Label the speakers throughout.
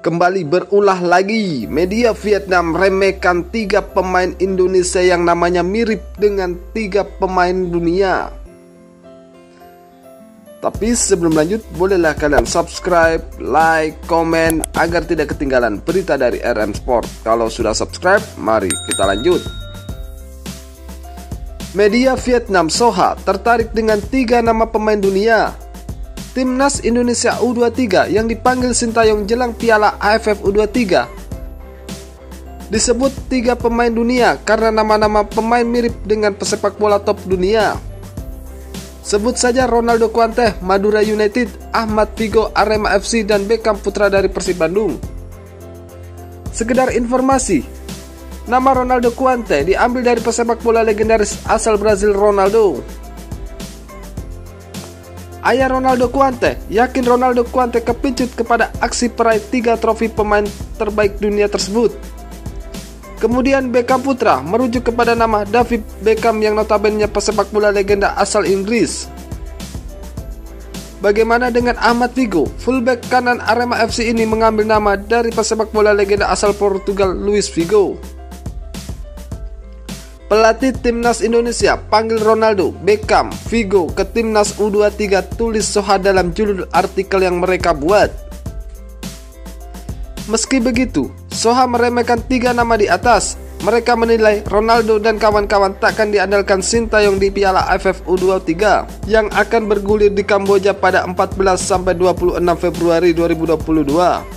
Speaker 1: Kembali berulah lagi, media Vietnam remehkan 3 pemain Indonesia yang namanya mirip dengan 3 pemain dunia. Tapi sebelum lanjut, bolehlah kalian subscribe, like, komen agar tidak ketinggalan berita dari RM Sport. Kalau sudah subscribe, mari kita lanjut. Media Vietnam Soha tertarik dengan 3 nama pemain dunia Timnas Indonesia U23 yang dipanggil Sintayong jelang Piala AFF U23. Disebut 3 pemain dunia karena nama-nama pemain mirip dengan pesepak bola top dunia. Sebut saja Ronaldo Kuanteh, Madura United, Ahmad Figo, Arema FC, dan Beckham Putra dari Persib Bandung. Sekedar informasi, nama Ronaldo Kuanteh diambil dari pesepak bola legendaris asal Brazil Ronaldo. Ayah Ronaldo Kuanteh yakin Ronaldo Kuanteh kepincut kepada aksi peraih 3 trofi pemain terbaik dunia tersebut. Kemudian Beckham Putra merujuk kepada nama David Beckham yang notabene pesepak bola legenda asal Inggris. Bagaimana dengan Ahmad Figo? Fullback kanan Arema FC ini mengambil nama dari pesepak bola legenda asal Portugal Luis Figo. Pelatih Timnas Indonesia panggil Ronaldo, Beckham, Figo ke Timnas U23, tulis Soha dalam judul artikel yang mereka buat. Meski begitu, Soha meremehkan 3 nama di atas. Mereka menilai Ronaldo dan kawan-kawan takkan diandalkan Sintayong di Piala AFF U23 yang akan bergulir di Kamboja pada 14-26 Februari 2022.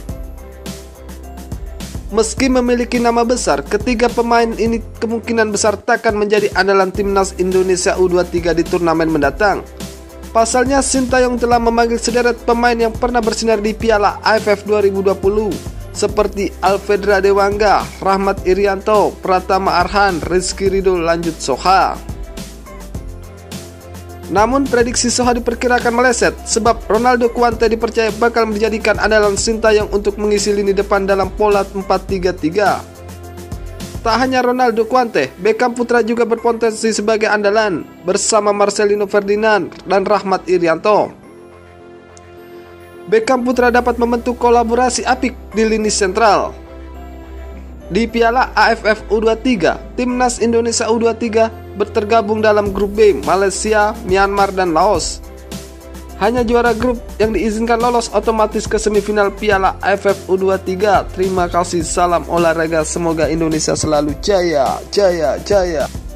Speaker 1: Meski memiliki nama besar, ketiga pemain ini kemungkinan besar takkan menjadi andalan Timnas Indonesia U23 di turnamen mendatang. Pasalnya, Sintayong telah memanggil sederet pemain yang pernah bersinar di Piala AFF 2020 seperti Alfedra Dewangga, Rahmat Irianto, Pratama Arhan, Rizky Ridho, lanjut Soha. Namun prediksi Soha diperkirakan meleset sebab Ronaldo Kuanteh dipercaya bakal menjadikan andalan Sintayong untuk mengisi lini depan dalam pola 4-3-3. Tak hanya Ronaldo Kuanteh, Beckham Putra juga berpotensi sebagai andalan bersama Marcelino Ferdinand dan Rahmat Irianto. Beckham Putra dapat membentuk kolaborasi apik di lini sentral. Di Piala AFF U23, Timnas Indonesia U23 bertergabung dalam grup B, Malaysia, Myanmar, dan Laos. Hanya juara grup yang diizinkan lolos otomatis ke semifinal Piala AFF U23. Terima kasih, salam olahraga, semoga Indonesia selalu jaya, jaya, jaya.